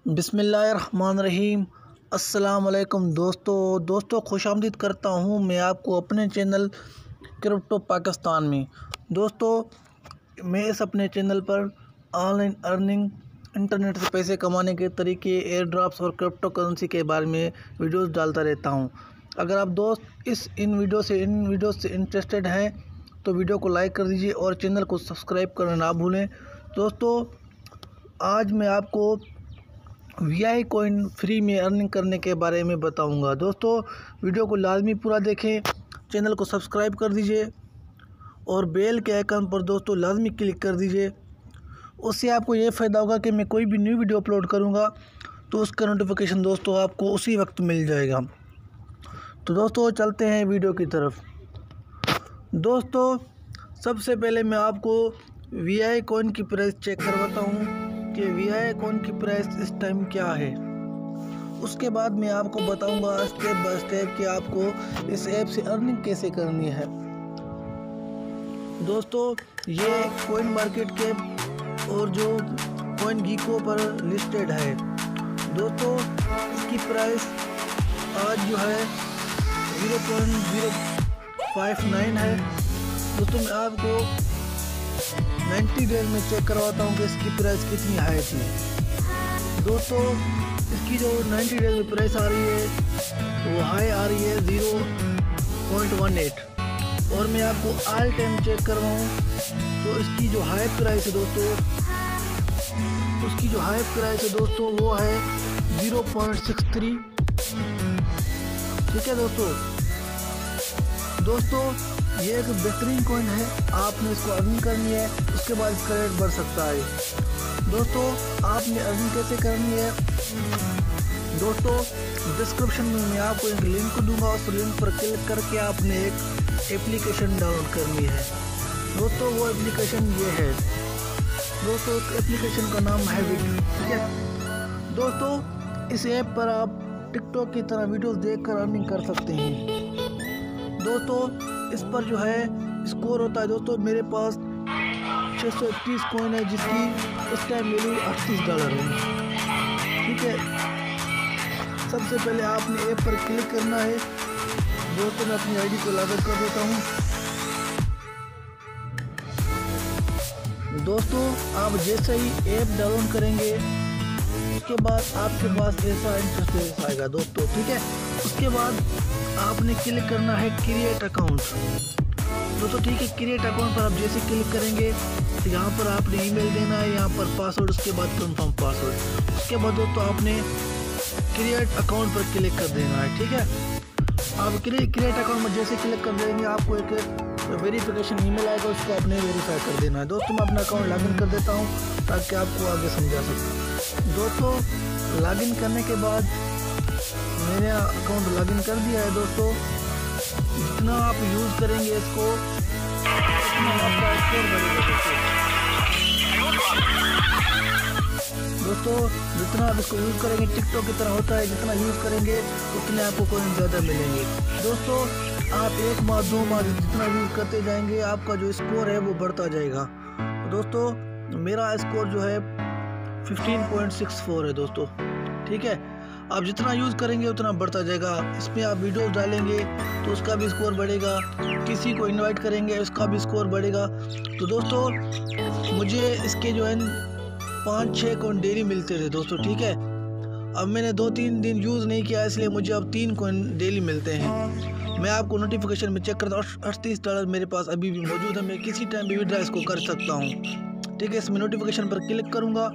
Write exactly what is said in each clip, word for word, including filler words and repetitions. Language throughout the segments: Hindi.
बिस्मिल्लाहिर्रहमानिर्रहीम। अस्सलाम वालेकुम दोस्तों दोस्तों खुशामदीद करता हूँ मैं आपको अपने चैनल क्रिप्टो पाकिस्तान में। दोस्तों मैं इस अपने चैनल पर ऑनलाइन अर्निंग, इंटरनेट से पैसे कमाने के तरीके, एयर ड्रॉप्स और क्रिप्टो करेंसी के बारे में वीडियोस डालता रहता हूँ। अगर आप दोस्त इस इन वीडियो से इन वीडियो से इंटरेस्टेड हैं तो वीडियो को लाइक कर दीजिए और चैनल को सब्सक्राइब करना ना भूलें। दोस्तों आज मैं आपको वी आई कॉइन फ्री में अर्निंग करने के बारे में बताऊंगा। दोस्तों वीडियो को लाजमी पूरा देखें, चैनल को सब्सक्राइब कर दीजिए और बेल के आइकन पर दोस्तों लाजमी क्लिक कर दीजिए। उससे आपको ये फ़ायदा होगा कि मैं कोई भी न्यू वीडियो अपलोड करूंगा तो उसका नोटिफिकेशन दोस्तों आपको उसी वक्त मिल जाएगा। तो दोस्तों चलते हैं वीडियो की तरफ। दोस्तों सबसे पहले मैं आपको वी आई कॉइन की प्राइस चेक करवाता हूँ कि वी आई कॉइन की प्राइस इस टाइम क्या है। उसके बाद मैं आपको बताऊंगा स्टेप बाय स्टेप कि आपको इस ऐप से अर्निंग कैसे करनी है। दोस्तों ये कॉइन मार्केट के और जो कॉइन गीको पर लिस्टेड है। दोस्तों इसकी प्राइस आज जो है zero point zero five nine है। दोस्तों मैं आपको नाइन्टी डेज में चेक करवाता हूँ कि इसकी प्राइस कितनी हाई थी। दोस्तों इसकी जो नाइन्टी डेज में प्राइस आ रही है वो हाई आ रही है ज़ीरो पॉइंट वन एट। और मैं आपको ऑल टाइम चेक करवाऊँ तो इसकी जो हाई प्राइस है दोस्तों उसकी जो हाई प्राइस है दोस्तों वो है ज़ीरो पॉइंट सिक्स थ्री। ठीक है दोस्तों दोस्तों ये एक बेहतरीन कॉइन है, आपने इसको अर्निंग करनी है, उसके बाद इसका रेट बढ़ सकता है। दोस्तों आपने अर्निंग कैसे करनी है, दोस्तों डिस्क्रिप्शन में मैं आपको एक लिंक दूंगा, उस लिंक पर क्लिक करके आपने एक एप्लीकेशन डाउनलोड करनी है। दोस्तों वो एप्लीकेशन ये है दोस्तों, उस एप्लीकेशन का नाम है विग। ठीक है दोस्तों इस ऐप पर आप टिकटॉक की तरह वीडियोस देखकर अर्निंग कर सकते हैं। दोस्तों इस पर जो है स्कोर होता है। दोस्तों मेरे पास छः सौ इकतीस कॉइन है जिसकी इस टाइम वैल्यू अड़तीस डॉलर है। ठीक है सबसे पहले आपने ऐप पर क्लिक करना है। दोस्तों मैं अपनी आईडी को लॉग इन कर देता हूँ। दोस्तों आप जैसे ही ऐप डाउनलोड करेंगे उसके बाद आपके पास ऐसा इंटरफेस आएगा दोस्तों। ठीक है उसके बाद आपने क्लिक करना है क्रिएट अकाउंट। दोस्तों ठीक है क्रिएट अकाउंट पर आप जैसे क्लिक करेंगे तो यहाँ पर आपने ईमेल देना है, यहाँ पर पासवर्ड, उसके बाद कंफर्म पासवर्ड। उसके बाद दोस्तों आपने क्रिएट अकाउंट पर क्लिक कर देना है। ठीक है आप क्रिएट अकाउंट में जैसे क्लिक कर देंगे आपको एक वेरिफिकेशन ईमेल आएगा, उसको आपने वेरीफाई कर देना है। दोस्तों मैं अपना अकाउंट लॉगिन कर देता हूँ ताकि आपको आगे समझा सकूँ। दोस्तों लॉगिन करने के बाद मैंने अकाउंट लॉगिन कर दिया है। दोस्तों जितना आप यूज़ करेंगे इसको उतना आपका स्कोर बढ़ेगा। दोस्तों जितना आप इसको यूज़ करेंगे टिकटॉक की तरह होता है, जितना यूज़ करेंगे उतने आपको कॉइन ज़्यादा मिलेंगे। दोस्तों आप एक माह दो माह जितना यूज़ करते जाएंगे आपका जो स्कोर है वो बढ़ता जाएगा। दोस्तों मेरा स्कोर जो है फिफ्टीन पॉइंट सिक्स फोर है दोस्तों। ठीक है आप जितना यूज़ करेंगे उतना बढ़ता जाएगा। इसमें आप वीडियोस डालेंगे तो उसका भी स्कोर बढ़ेगा, किसी को इनवाइट करेंगे उसका भी स्कोर बढ़ेगा। तो दोस्तों मुझे इसके जो है पाँच छः कॉइन डेली मिलते थे दोस्तों। ठीक है अब मैंने दो तीन दिन यूज़ नहीं किया इसलिए मुझे अब तीन कॉइन डेली मिलते हैं। मैं आपको नोटिफिकेशन में चेक करता हूँ, अड़तीस डॉलर मेरे पास अभी भी मौजूद है, मैं किसी टाइम भी विड्रॉ इसको कर सकता हूँ। ठीक है इसमें नोटिफिकेशन पर क्लिक करूँगा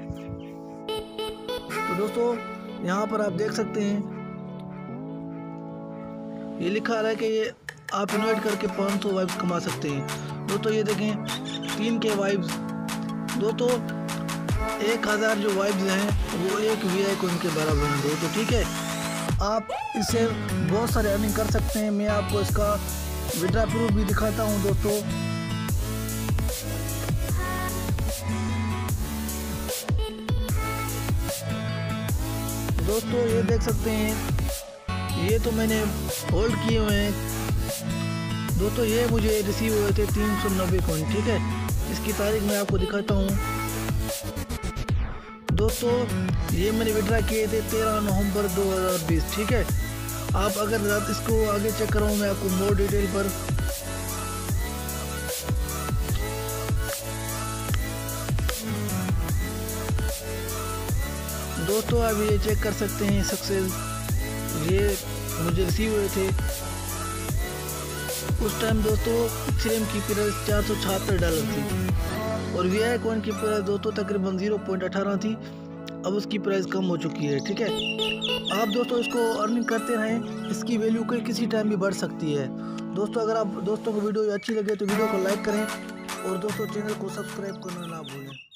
तो दोस्तों यहाँ पर आप देख सकते हैं ये लिखा रहा है कि ये आप इन्वाइट करके पाँच सौ वाइब्स कमा सकते हैं। दोस्तों ये देखें तीन के वाइब्स। दोस्तों एक हज़ार जो वाइब्स हैं वो एक वी आई कॉइन के बराबर हैं दोस्तों। ठीक है आप इससे बहुत सारे अर्निंग कर सकते हैं। मैं आपको इसका विड्रॉ प्रूफ भी दिखाता हूँ दोस्तों। दोस्तों ये देख सकते हैं ये तो मैंने होल्ड किए हुए हैं दोस्तों। ये मुझे रिसीव हुए थे तीन सौ नब्बे कॉइन। ठीक है इसकी तारीख मैं आपको दिखाता हूँ। दोस्तों ये मैंने विड्रा किए थे तेरह नवंबर दो हज़ार बीस। ठीक है, आप अगर रात इसको आगे चेक कराऊँ मैं आपको मोर डिटेल पर। दोस्तों आप ये चेक कर सकते हैं सक्सेस ये मुझे रिसीव हुए थे उस टाइम दोस्तों। एक्सट्रीम की प्राइस चार सौ छिहत्तर डॉलर थी और वी आई कॉइन की प्राइस दोस्तों तकरीबन ज़ीरो पॉइंट अठारह थी। अब उसकी प्राइस कम हो चुकी है। ठीक है, आप दोस्तों इसको अर्निंग करते रहें, इसकी वैल्यू कोई किसी टाइम भी बढ़ सकती है। दोस्तों अगर आप दोस्तों को वीडियो अच्छी लगे तो वीडियो को लाइक करें और दोस्तों चैनल को सब्सक्राइब करना ना भूलें।